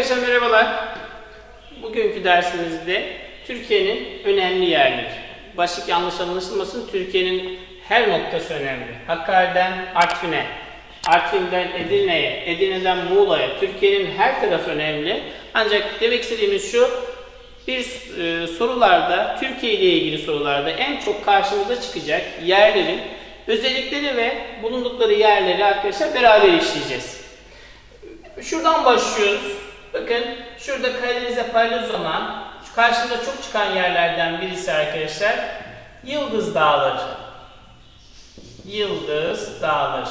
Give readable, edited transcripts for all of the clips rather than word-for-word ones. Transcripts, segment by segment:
Arkadaşlar merhabalar. Bugünkü dersimizde Türkiye'nin önemli yerleri. Başlık yanlış anlaşılmasın, Türkiye'nin her noktası önemli. Hakkari'den Artvin'e, Artvin'den Edirne'ye, Edirne'den Muğla'ya, Türkiye'nin her tarafı önemli. Ancak demek istediğimiz şu, sorularda, Türkiye ile ilgili sorularda en çok karşımıza çıkacak yerlerin özellikleri ve bulundukları yerleri arkadaşlar beraber işleyeceğiz. Şuradan başlıyoruz. Bakın şurada Karadeniz'e paralel olan, şu karşımda çok çıkan yerlerden birisi arkadaşlar Yıldız Dağları. Yıldız Dağları.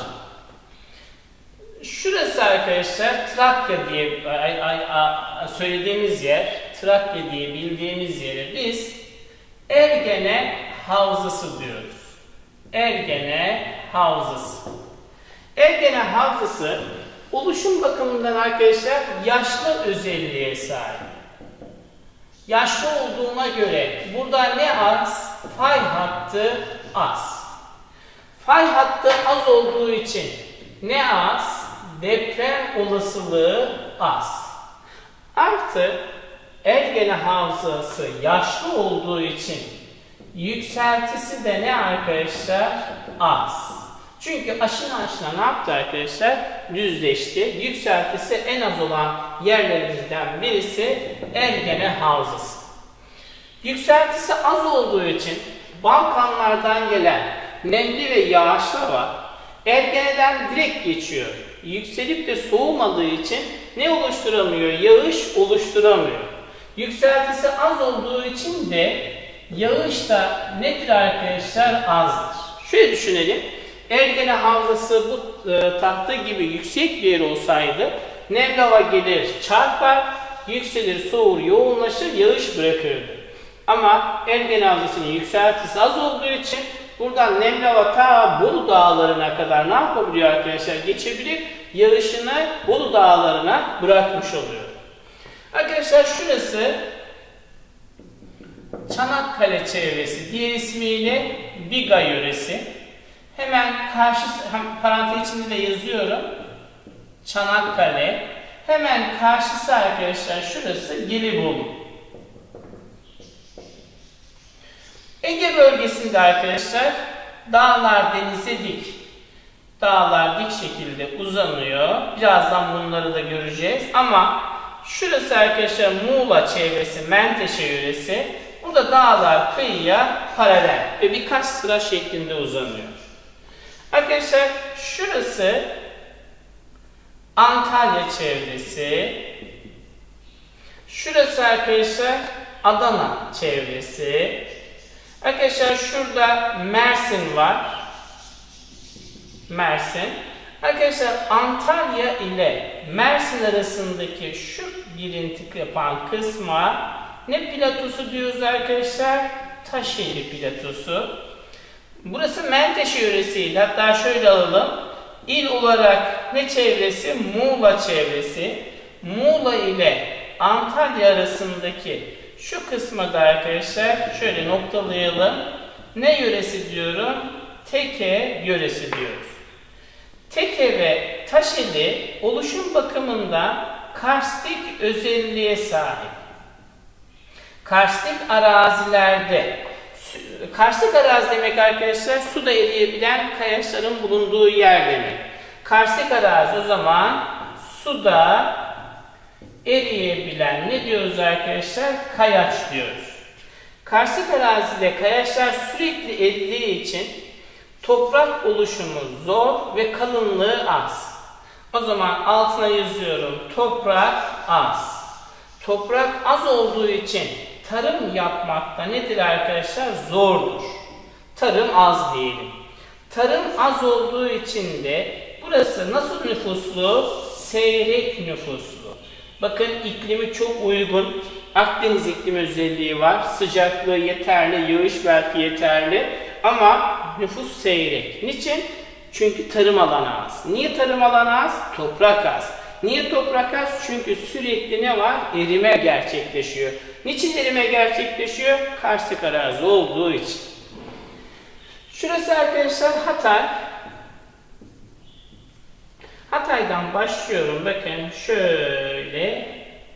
Şurası arkadaşlar Trakya diye söylediğimiz yer, Trakya diye bildiğimiz yere biz Ergene Havzası diyoruz. Ergene Havzası. Ergene Havzası oluşum bakımından arkadaşlar yaşlı özelliğe sahip. Yaşlı olduğuna göre burada ne az? Fay hattı az. Fay hattı az olduğu için ne az? Deprem olasılığı az. Artı Ergene Havzası yaşlı olduğu için yükseltisi de ne arkadaşlar? Az. Çünkü aşına ne yaptı arkadaşlar? Düzleşti. Yükseltisi en az olan yerlerimizden birisi Ergene Havzası. Yükseltisi az olduğu için Balkanlardan gelen nemli ve yağışlı hava Ergene'den direkt geçiyor. Yükselip de soğumadığı için ne oluşturamıyor? Yağış oluşturamıyor. Yükseltisi az olduğu için de yağış da nedir arkadaşlar? Azdır. Şöyle düşünelim. Ergene Havzası bu tahta gibi yüksek bir yer olsaydı nemli hava gelir, çarpar, yükselir, soğur, yoğunlaşır, yağış bırakırdı. Ama Ergene Havzası'nın yükseltisi az olduğu için buradan nemli hava ta Bolu Dağları'na kadar ne yapabiliyor arkadaşlar? Geçebilir, yağışını Bolu Dağları'na bırakmış oluyor. Arkadaşlar şurası Çanakkale çevresi, diğer ismiyle Biga yöresi. Hemen parantez içinde de yazıyorum. Çanakkale. Hemen karşısı arkadaşlar şurası Gelibolu. Ege bölgesinde arkadaşlar dağlar denize dik. Dağlar dik şekilde uzanıyor. Birazdan bunları da göreceğiz. Ama şurası arkadaşlar Muğla çevresi, Menteşe yöresi. Burada dağlar kıyıya paralel ve birkaç sıra şeklinde uzanıyor. Arkadaşlar şurası Antalya çevresi. Şurası arkadaşlar Adana çevresi. Arkadaşlar şurada Mersin var. Mersin. Arkadaşlar Antalya ile Mersin arasındaki şu girinti yapan kısma ne platosu diyoruz arkadaşlar? Taşeli platosu. Burası Menteşe yöresiydi. Hatta şöyle alalım. İl olarak ne çevresi? Muğla çevresi. Muğla ile Antalya arasındaki şu kısma da arkadaşlar şöyle noktalayalım. Ne yöresi diyorum? Teke yöresi diyoruz. Teke ve Taşeli oluşum bakımından karstik özelliğe sahip. Karstik arazilerde, karstik arazi demek arkadaşlar suda eriyebilen kayaçların bulunduğu yer demek. Karstik arazi o zaman suda eriyebilen ne diyoruz arkadaşlar? Kayaç diyoruz. Karstik arazide kayaçlar sürekli eridiği için toprak oluşumu zor ve kalınlığı az. O zaman altına yazıyorum. Toprak az. Toprak az olduğu için tarım yapmakta nedir arkadaşlar? Zordur. Tarım az diyelim. Tarım az olduğu için de burası nasıl nüfuslu? Seyrek nüfuslu. Bakın iklimi çok uygun. Akdeniz iklimi özelliği var. Sıcaklığı yeterli, yağış belki yeterli. Ama nüfus seyrek. Niçin? Çünkü tarım alanı az. Niye tarım alanı az? Toprak az. Niye toprak az? Çünkü sürekli ne var? Erime gerçekleşiyor. Niçin erime gerçekleşiyor? Karstik arazi olduğu için. Şurası arkadaşlar Hatay. Hatay'dan başlıyorum. Bakın şöyle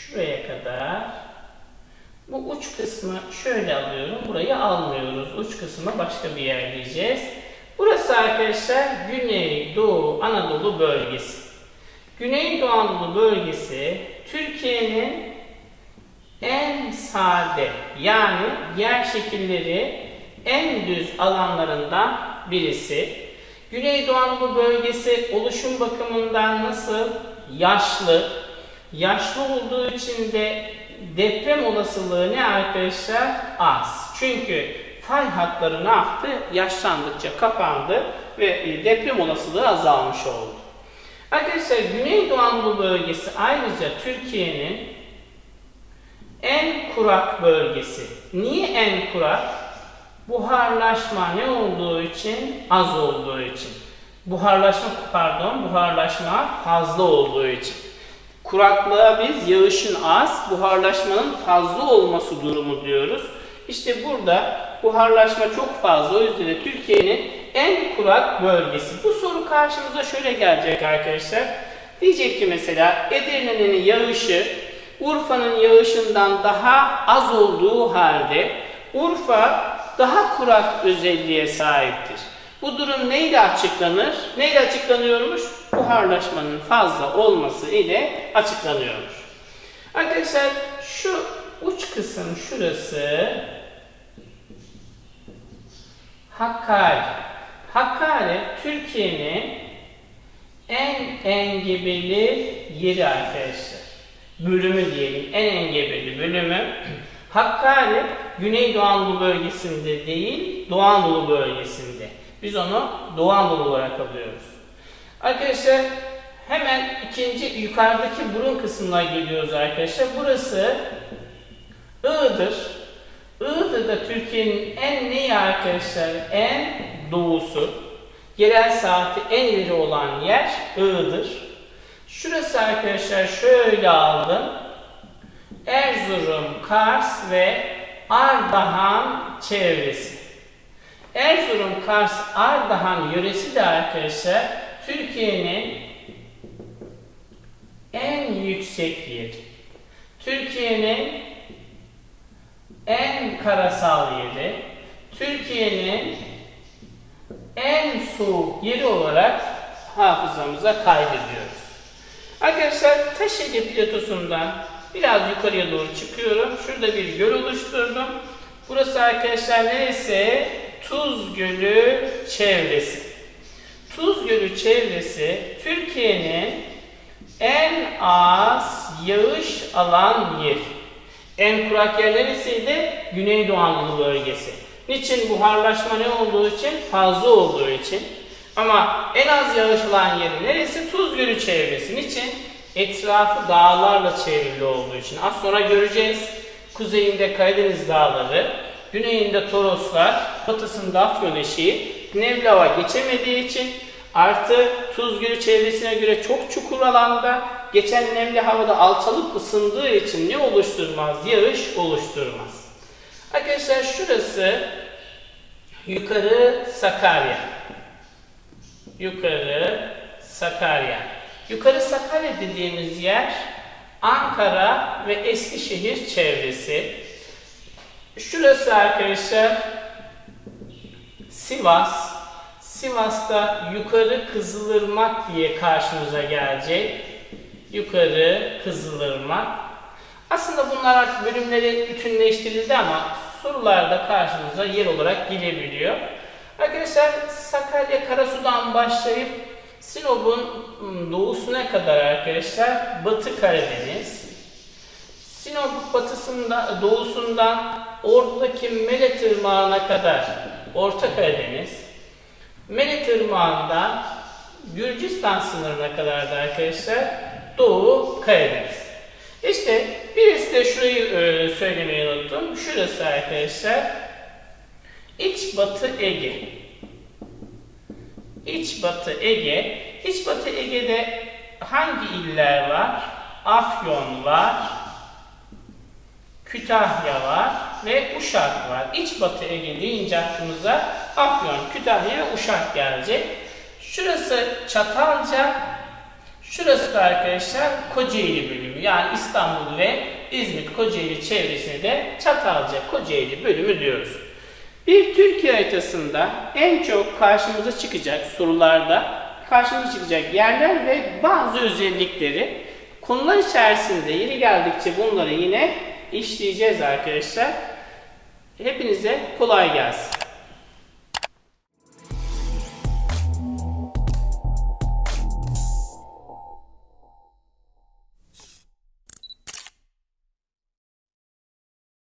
şuraya kadar. Bu uç kısmı şöyle alıyorum. Burayı almıyoruz. Uç kısmı başka bir yer diyeceğiz. Burası arkadaşlar Güneydoğu Anadolu bölgesi. Güneydoğu Anadolu bölgesi Türkiye'nin en sade yani yer şekilleri en düz alanlarından birisi. Güneydoğu Anadolu bölgesi oluşum bakımından nasıl? Yaşlı. Yaşlı olduğu için de deprem olasılığı ne arkadaşlar? Az. Çünkü fay hatları ne yaptı? Yaşlandıkça kapandı ve deprem olasılığı azalmış oldu. Arkadaşlar Güneydoğu Anadolu bölgesi ayrıca Türkiye'nin en kurak bölgesi. Niye en kurak? Buharlaşma ne olduğu için? Az olduğu için. Buharlaşma fazla olduğu için. Kuraklığa biz yağışın az, buharlaşmanın fazla olması durumu diyoruz. İşte burada buharlaşma çok fazla. O yüzden de Türkiye'nin en kurak bölgesi. Bu soru karşımıza şöyle gelecek arkadaşlar. Diyecek ki mesela Edirne'nin yağışı Urfa'nın yağışından daha az olduğu halde Urfa daha kurak özelliğe sahiptir. Bu durum neyle açıklanır? Neyle açıklanıyormuş? Buharlaşmanın fazla olması ile açıklanıyormuş. Arkadaşlar şu uç kısım şurası Hakkari. Hakkari Türkiye'nin en engebeli yeri arkadaşlar. Bölümü diyelim, en engebeli bölümü. Hakkari Güneydoğu Anadolu bölgesinde değil, Doğu Anadolu bölgesinde. Biz onu Doğu Anadolu olarak alıyoruz. Arkadaşlar hemen ikinci yukarıdaki burun kısmına geliyoruz arkadaşlar. Burası Iğdır. Iğdır'da Türkiye'nin en neyi arkadaşlar? En doğusu. Yerel saati en ileri olan yer Iğdır. Şurası arkadaşlar şöyle aldım. Erzurum, Kars ve Ardahan çevresi. Erzurum, Kars, Ardahan yöresi de arkadaşlar Türkiye'nin en yüksek yeri. Türkiye'nin en karasal yeri. Türkiye'nin en soğuk yeri olarak hafızamıza kaydediyoruz. Arkadaşlar Taşege platosundan biraz yukarıya doğru çıkıyorum. Şurada bir göl oluşturdum. Burası arkadaşlar neresi? Tuz Gölü çevresi. Tuz Gölü çevresi Türkiye'nin en az yağış alan yeri. En kurak yer neresiydi? Güneydoğu Anadolu bölgesi. Niçin? Buharlaşma ne olduğu için? Fazla olduğu için. Ama en az yağış alan yeri neresi? Tuz Gölü çevresi. Niçin? Etrafı dağlarla çevrili olduğu için. Az sonra göreceğiz. Kuzeyinde Karadeniz dağları, güneyinde Toroslar, batısında Afyon eşiği, nemli hava geçemediği için artı Tuz Gölü çevresine göre çok çukur alanda geçen nemli havada alçalıp ısındığı için ne oluşturmaz? Yağış oluşturmaz. Arkadaşlar şurası yukarı Sakarya. Yukarı Sakarya. Yukarı Sakarya dediğimiz yer Ankara ve Eskişehir çevresi. Şurası arkadaşlar Sivas. Sivas'ta yukarı Kızılırmak diye karşımıza gelecek. Yukarı Kızılırmak. Aslında bunlar artık bölümleri bütünleştirildi ama sorularda karşımıza yer olarak gelebiliyor. Arkadaşlar Sakarya Karasu'dan başlayıp Sinop'un doğusuna kadar arkadaşlar Batı Karadeniz. Sinop doğusundan Ordu'daki Melet Irmağı'na kadar Orta Karadeniz. Melet Irmağı'ndan Gürcistan sınırına kadar da arkadaşlar Doğu Karadeniz. İşte birisi de şurayı söylemeyi unuttum. Şurası arkadaşlar İç Batı Ege. İç Batı Ege. İç Batı Ege'de hangi iller var? Afyon var, Kütahya var ve Uşak var. İç Batı Ege deyince aklımıza Afyon, Kütahya ve Uşak gelecek. Şurası Çatalca, Şurası da arkadaşlar Kocaeli bölümü. Yani İstanbul ve İzmit, Kocaeli çevresine de Çatalca, Kocaeli bölümü diyoruz. Bir Türkiye haritasında en çok karşımıza çıkacak sorularda karşımıza çıkacak yerler ve bazı özellikleri konular içerisinde yeri geldikçe bunları yine işleyeceğiz arkadaşlar. Hepinize kolay gelsin.